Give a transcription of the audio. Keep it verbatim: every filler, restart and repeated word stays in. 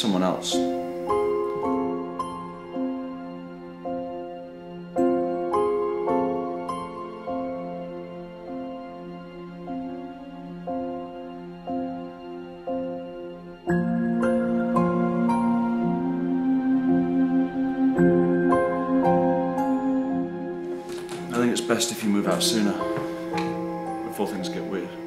someone else. I think it's best if you move out sooner, before things get weird.